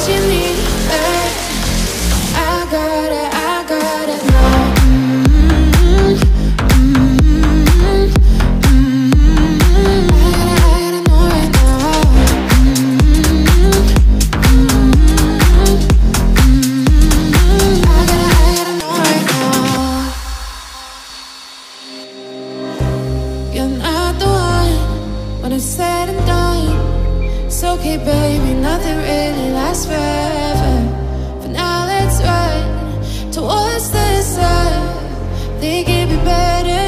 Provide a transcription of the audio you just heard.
you need, hey. I got it now. Said and done. It's okay, baby, nothing really lasts forever. For now, let's run towards the sun. Think it'd be better